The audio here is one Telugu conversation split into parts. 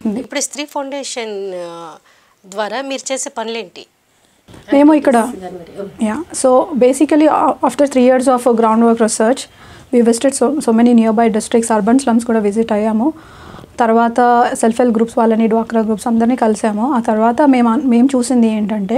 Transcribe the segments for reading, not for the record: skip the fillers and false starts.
ఇప్పుడు స్త్రీ ఫౌండేషన్ ద్వారా మీరు చేసే పనులేంటి? మేము ఇక్కడ so basically after 3 years of ground work research we visited so many nearby districts, urban slums కూడా విజిట్ అయ్యాము. తర్వాత సెల్ఫ్ హెల్ప్ గ్రూప్స్ వాళ్ళని, డ్వాక్రా గ్రూప్స్ అందరినీ కలిసాము. ఆ తర్వాత మేము చూసింది ఏంటంటే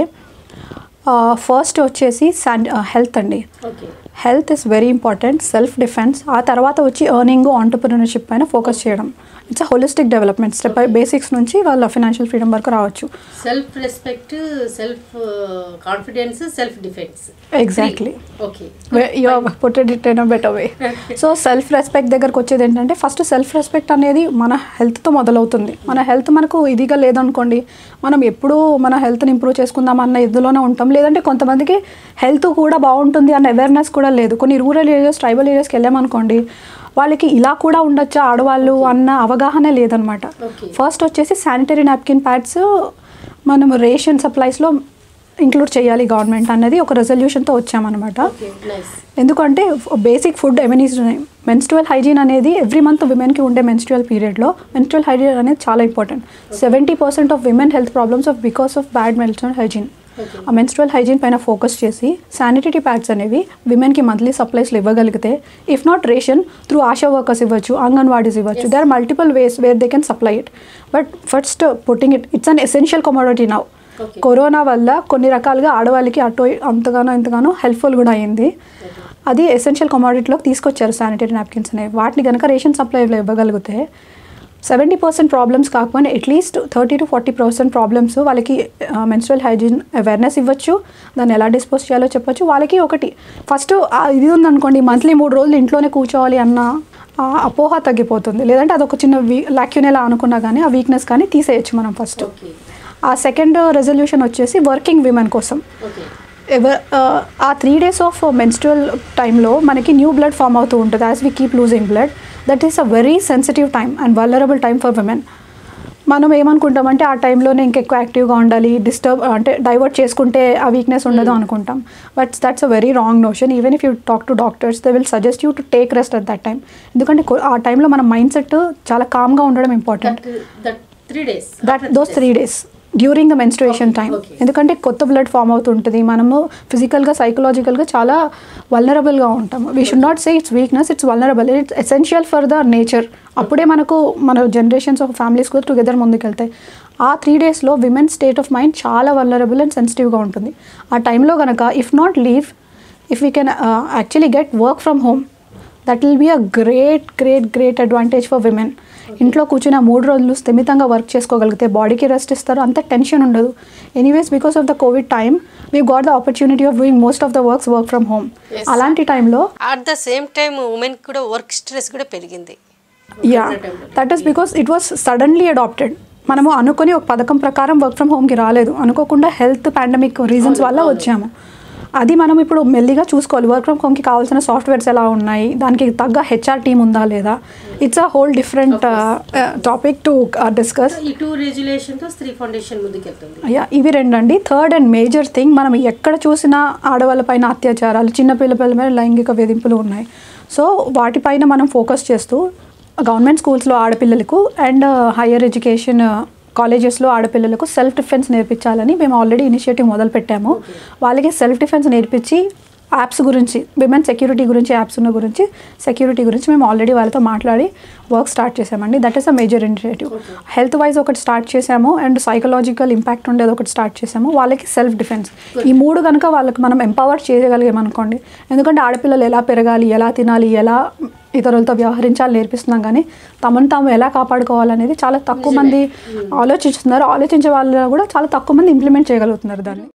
ఫస్ట్ వచ్చేసి హెల్త్ అండి. Health is very important, self defence. ఆ తర్వాత వచ్చి ఎర్నింగ్, ఆంటర్ప్రినర్షిప్ పైన ఫోకస్ చేయడం. It's a holistic development. Step by basics నుంచి వాళ్ళ ఫైనాన్షియల్ ఫ్రీడమ్ వరకు రావచ్చు. Self respect, self confidence, self defence. Exactly, you put it in a better way. So self respect దగ్గరకు వచ్చేది ఏంటంటే ఫస్ట్ సెల్ఫ్ రెస్పెక్ట్ అనేది మన హెల్త్తో మొదలవుతుంది. మన హెల్త్ మనకు ఇదిగా లేదనుకోండి, మనం ఎప్పుడూ మన హెల్త్ని ఇంప్రూవ్ చేసుకుందాం అన్న ఇదిలోనే ఉంటాం. లేదంటే కొంతమందికి హెల్త్ కూడా బాగుంటుంది అన్న అవేర్నెస్ కూడా లేదు. కొన్ని రూరల్ ఏరియాస్, ట్రైబల్ ఏరియాస్కి వెళ్ళామనుకోండి, వాళ్ళకి ఇలా కూడా ఉండొచ్చా ఆడవాళ్ళు అన్న అవగాహన లేదనమాట. ఫస్ట్ వచ్చేసి శానిటరీ నాప్కిన్ ప్యాడ్స్ మనం రేషన్ సప్లైస్లో ఇంక్లూడ్ చేయాలి గవర్నమెంట్ అన్నది ఒక రెజల్యూషన్తో వచ్చామన్నమాట. ఎందుకంటే బేసిక్ ఫుడ్ ఎమ్యూనిటీస్ ఉన్నాయి. మెన్స్ట్రువల్ హైజీన్ అనేది ఎవ్రీ మంత్ విమెన్కి ఉండే మెన్స్ట్రువల్ పీరియడ్లో మెన్స్ట్రువల్ హైజీన్ అనేది చాలా important. 70% of women health problems of because of bad menstrual hygiene. ఆ మెన్స్ట్రువల్ హైజీన్ పైన ఫోకస్ చేసి శానిటరీ ప్యాడ్స్ అనేవి విమెన్కి మంత్లీ సప్లైస్లో ఇవ్వగలిగితే, if not ration through ASHA workers ఇవ్వచ్చు, అంగన్వాడీస్ ఇవ్వచ్చు. They are multiple ways where they can supply it. But first putting it's an essential commodity now. Corona వల్ల కొన్ని రకాలుగా ఆడవాళ్ళకి ఇంతగానో హెల్ప్ఫుల్ కూడా అయింది. అది ఎసెన్షియల్ కమోడిటీలోకి తీసుకొచ్చారు శానిటరీ నాప్కిన్స్ అనేవి. వాటిని కనుక రేషన్ సప్లైలో ఇవ్వగలిగితే 70% ప్రాబ్లమ్స్ కాకపోయినా అట్లీస్ట్ 30 to 40% ప్రాబ్లమ్స్ వాళ్ళకి మెన్స్ట్రువల్ హైజీన్ అవేర్నెస్ ఇవ్వచ్చు, దాన్ని ఎలా డిస్పోజ్ చేయాలో చెప్పొచ్చు. వాళ్ళకి ఒకటి ఫస్ట్ ఇది ఉందనుకోండి, మంత్లీ 3 రోజులు ఇంట్లోనే కూర్చోవాలి అన్న అపోహ తగ్గిపోతుంది. లేదంటే అదొక చిన్న లాక్యూనేలా అనుకున్నా కానీ ఆ వీక్నెస్ కానీ తీసేయచ్చు మనం ఫస్ట్. ఆ సెకండ్ రెజల్యూషన్ వచ్చేసి వర్కింగ్ విమెన్ కోసం. ఆ 3 days ఆఫ్ మెన్స్ట్రువల్ టైంలో మనకి న్యూ బ్లడ్ ఫామ్ అవుతూ ఉంటుంది. As we keep losing blood, that is a very sensitive time and vulnerable time for women. మనం ఏమనుకుంటామంటే ఆ టైంలోనే ఇంకెక్కువ యాక్టివ్గా ఉండాలి, డైవర్ట్ చేసుకుంటే ఆ వీక్నెస్ ఉండదు అనుకుంటాం. But that's a very wrong notion. Even if you talk to doctors, they will suggest you to take rest at that time. ఎందుకంటే ఆ టైంలో మన మైండ్ సెట్ చాలా కామ్గా ఉండడం important. those 3 days during the menstruation time. ఎందుకంటే కొత్త బ్లడ్ ఫామ్ అవుతుంటుంది, మనము ఫిజికల్గా, సైకలాజికల్గా చాలా వల్నరబుల్గా ఉంటాము. We should not say it's weakness, it's vulnerable. It's essential for the nature. అప్పుడే మన జనరేషన్స్ ఆఫ్ ఫ్యామిలీస్ కూడా టుగెదర్ ముందుకెళ్తాయి. ఆ 3 daysలో విమెన్ స్టేట్ ఆఫ్ మైండ్ చాలా వల్నరబుల్ అండ్ సెన్సిటివ్గా ఉంటుంది. ఆ టైంలో కనుక if not leave, if we can actually get work from home, that will be a great advantage for women. ఇంట్లో కూర్చుని 3 రోజులు స్థిమితంగా వర్క్ చేసుకోగలిగితే బాడీకి రెస్ట్ ఇస్తారు, అంత టెన్షన్ ఉండదు. Anyways because of the covid time we got the opportunity of doing most of the work from home. అలాంటి టైంలో at the same time women కూడా వర్క్ స్ట్రెస్ కూడా పెరిగింది. That is because it was suddenly adapted. మనము అనుకుని ఒక పథకం ప్రకారం వర్క్ ఫ్రమ్ హోమ్కి రాలేదు, అనుకోకుండా హెల్త్ పాండమిక్ రీజన్స్ వల్ల వచ్చాము. అది మనం ఇప్పుడు మెల్లిగా చూసుకోవాలి. వర్క్ ఫ్రమ్ హోమ్కి కావాల్సిన సాఫ్ట్వేర్స్ ఎలా ఉన్నాయి, దానికి తగ్గ హెచ్ఆర్ టీమ్ ఉందా లేదా, it's a whole different topic to discuss. ఇవి రెండండి. థర్డ్ అండ్ మేజర్ థింగ్, మనం ఎక్కడ చూసినా ఆడవాళ్ళపైన అత్యాచారాలు, చిన్నపిల్లల మీద లైంగిక వేధింపులు ఉన్నాయి. సో వాటిపైన మనం ఫోకస్ చేస్తూ గవర్నమెంట్ స్కూల్స్లో ఆడపిల్లలకు అండ్ హయ్యర్ ఎడ్యుకేషన్ కాలేజెస్లో ఆడపిల్లలకు సెల్ఫ్ డిఫెన్స్ నేర్పించాలని మేము ఆల్రెడీ ఇనిషియేటివ్ మొదలు పెట్టాము. వాళ్ళకి సెల్ఫ్ డిఫెన్స్ నేర్పించి యాప్స్ గురించి, విమెన్ సెక్యూరిటీ గురించి, యాప్స్ ఉన్న గురించి, సెక్యూరిటీ గురించి మేము ఆల్రెడీ వాళ్ళతో మాట్లాడి వర్క్ స్టార్ట్ చేసామండి. That is a major initiative. Health wise ఒకటి స్టార్ట్ చేసాము అండ్ సైకలాజికల్ ఇంపాక్ట్ ఉండేది ఒకటి స్టార్ట్ చేసాము. వాళ్ళకి సెల్ఫ్ డిఫెన్స్, ఈ 3 కనుక వాళ్ళకి మనం ఎంపవర్ చేయగలిగామనుకోండి. ఎందుకంటే ఆడపిల్లలు ఎలా పెరగాలి, ఎలా తినాలి, ఎలా ఇతరులతో వ్యవహరించాలి నేర్పిస్తున్నాం, కానీ తమను తాము ఎలా కాపాడుకోవాలనేది చాలా తక్కువ మంది ఆలోచిస్తున్నారు. ఆలోచించే వాళ్ళు కూడా చాలా తక్కువ మంది ఇంప్లిమెంట్ చేయగలుగుతున్నారు దాన్ని.